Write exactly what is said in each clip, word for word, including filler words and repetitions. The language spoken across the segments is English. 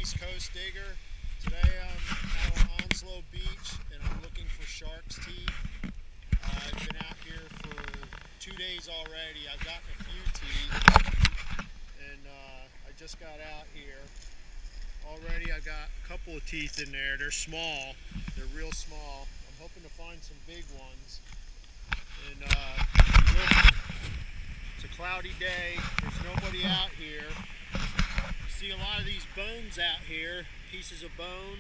East Coast digger. Today I'm out on Onslow Beach and I'm looking for shark's teeth. Uh, I've been out here for two days already. I've gotten a few teeth and uh, I just got out here. Already I got a couple of teeth in there. They're small. They're real small. I'm hoping to find some big ones. And uh, look, it's a cloudy day. There's nobody out here. See a lot of these bones out here, pieces of bone,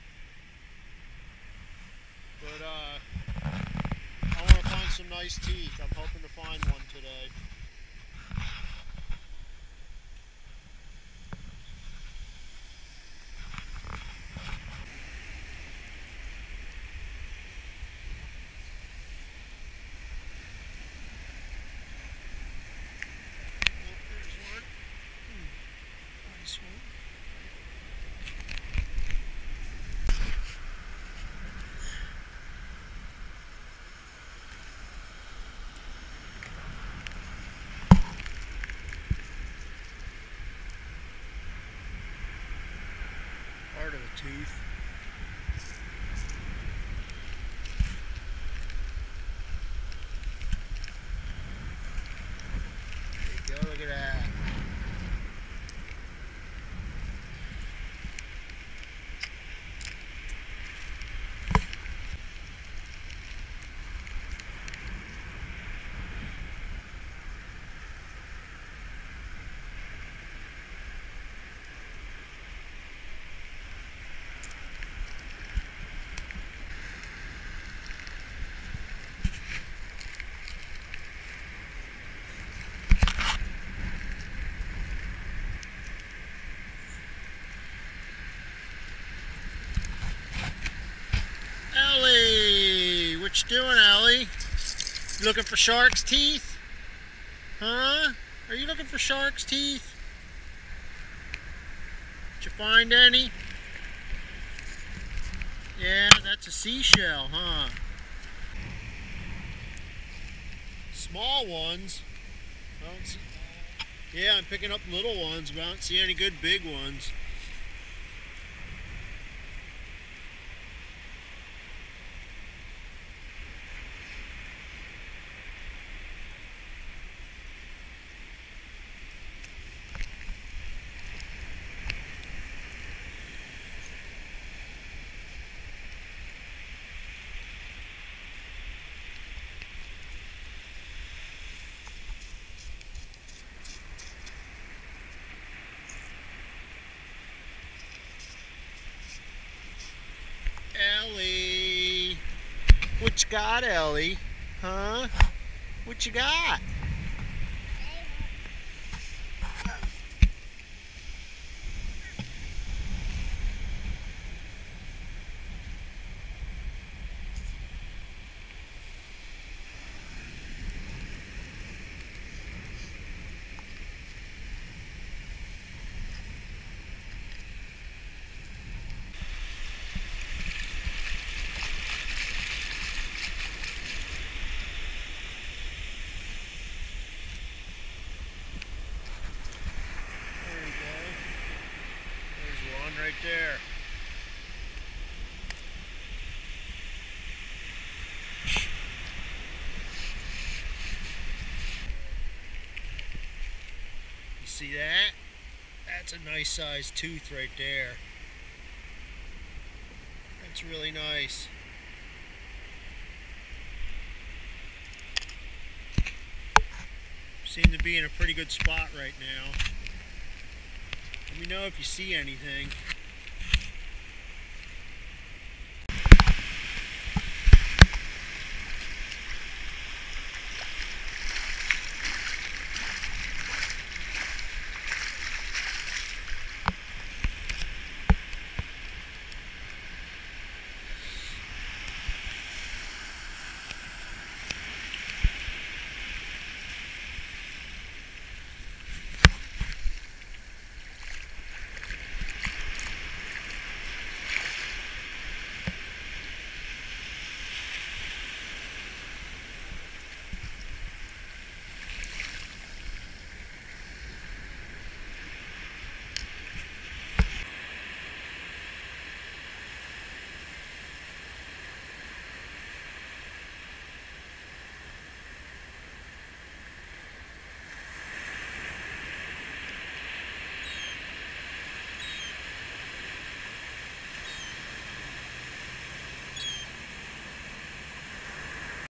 but uh, I want to find some nice teeth. I'm hoping to find one today. Oh, there's one. Hmm. Nice one. Part of the tooth. There you go, look at that. Ellie! What you doing, Ellie? You looking for shark's teeth? Huh? Are you looking for shark's teeth? Did you find any? Yeah, that's a seashell, huh? Small ones. I don't see... Yeah, I'm picking up little ones, but I don't see any good big ones. Ellie, what you got, Ellie? Huh? What you got? Right there. You see that? That's a nice sized tooth right there. That's really nice. Seem to be in a pretty good spot right now. Let me know if you see anything.